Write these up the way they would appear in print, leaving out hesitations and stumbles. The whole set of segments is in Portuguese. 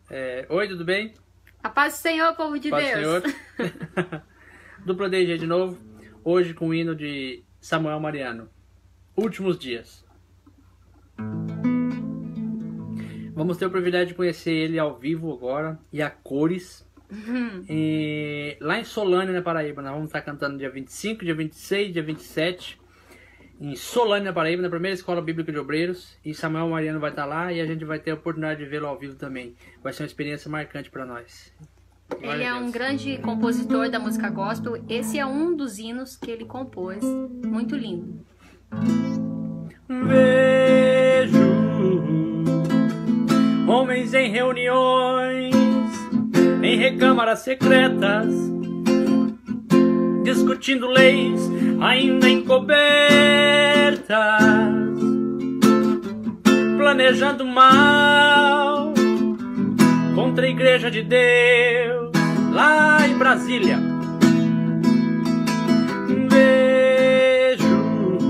Oi, tudo bem? A paz do Senhor, povo de Paz do Deus. Senhor. Dupla DJ de novo, hoje com o hino de Samuel Mariano, Últimos Dias. Vamos ter o privilégio de conhecer ele ao vivo agora e a cores. Lá em Solânia, na Paraíba. Nós vamos estar cantando dia 25, dia 26, dia 27 em Solânia, na Paraíba, na primeira escola bíblica de obreiros. E Samuel Mariano vai estar lá e a gente vai ter a oportunidade de vê-lo ao vivo também. Vai ser uma experiência marcante para nós. Ele é um grande compositor da música gospel. Esse é um dos hinos que ele compôs. Muito lindo. Vejo homens em reuniões, em recâmaras secretas, discutindo leis ainda encobertas, planejando mal contra a Igreja de Deus lá em Brasília. Vejo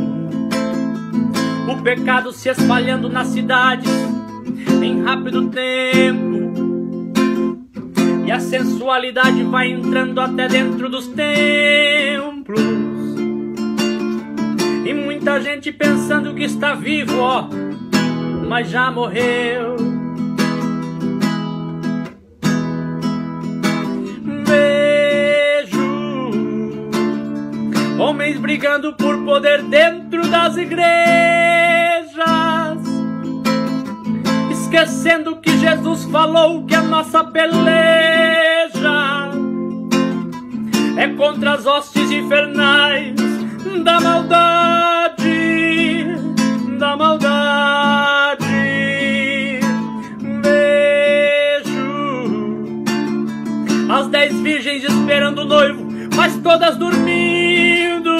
o pecado se espalhando nas cidades em rápido tempo, e a sensualidade vai entrando até dentro dos templos, e muita gente pensando que está vivo, ó, mas já morreu. Vejo homens brigando por poder dentro das igrejas, esquecendo que Jesus falou que a nossa peleja é contra as hostes infernais da maldade, da maldade. Vejo as 10 virgens esperando o noivo, mas todas dormindo.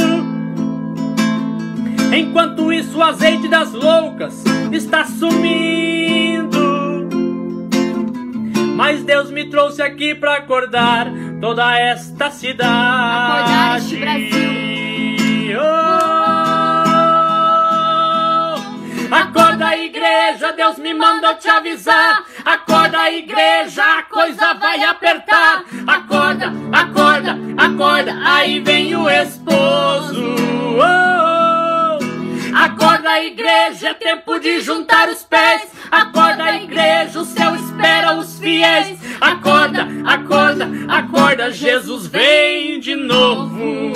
Enquanto isso, o azeite das loucas está sumindo. Mas Deus me trouxe aqui para acordar toda esta cidade. Acordar este Brasil. Acorda, igreja, Deus me manda te avisar. Acorda, igreja, a coisa vai apertar. Acorda, acorda, acorda, aí vem o esposo. Acorda, igreja, é tempo de juntar os pés. Acorda, igreja, o céu espera os fiéis. Acorda, acorda, acorda, Jesus vem de novo.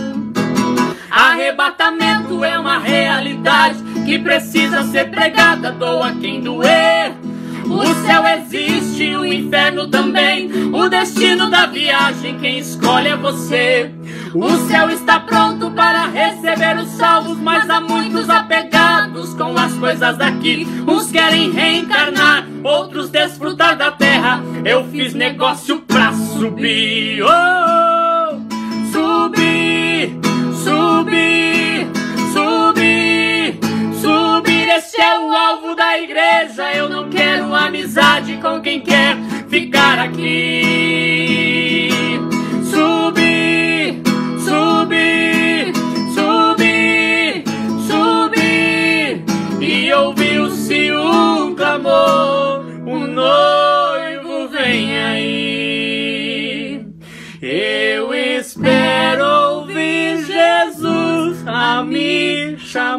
Arrebatamento é uma realidade que precisa ser pregada, doa quem doer. O céu existe, o inferno também. O destino da viagem, quem escolhe é você. O céu está pronto para receber os salvos, mas há muitos apegados com as coisas daqui. Uns querem reencarnar, outros desfrutar da terra. Eu fiz negócio pra subir, oh, subir, subir, subir, subir. Esse é o alvo da igreja. Eu não quero amizade com quem quer ficar aqui. Subir, subir, subir, subir. E ouviu-se um clamor: o noivo vem aí. Eu espero ouvir Jesus a me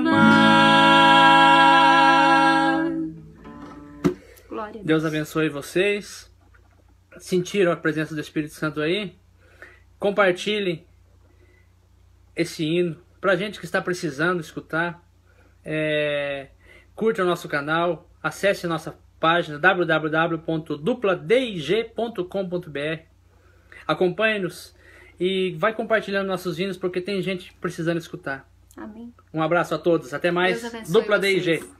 chamar. Glória a Deus abençoe vocês. Sentiram a presença do Espírito Santo aí? Compartilhem esse hino pra gente que está precisando escutar. Curta o nosso canal, acesse a nossa página www.dupladij.com.br. Acompanhe-nos e vai compartilhando nossos hinos, porque tem gente precisando escutar. Amém. Um abraço a todos, até mais. Deus abençoe Dupla vocês. DIG.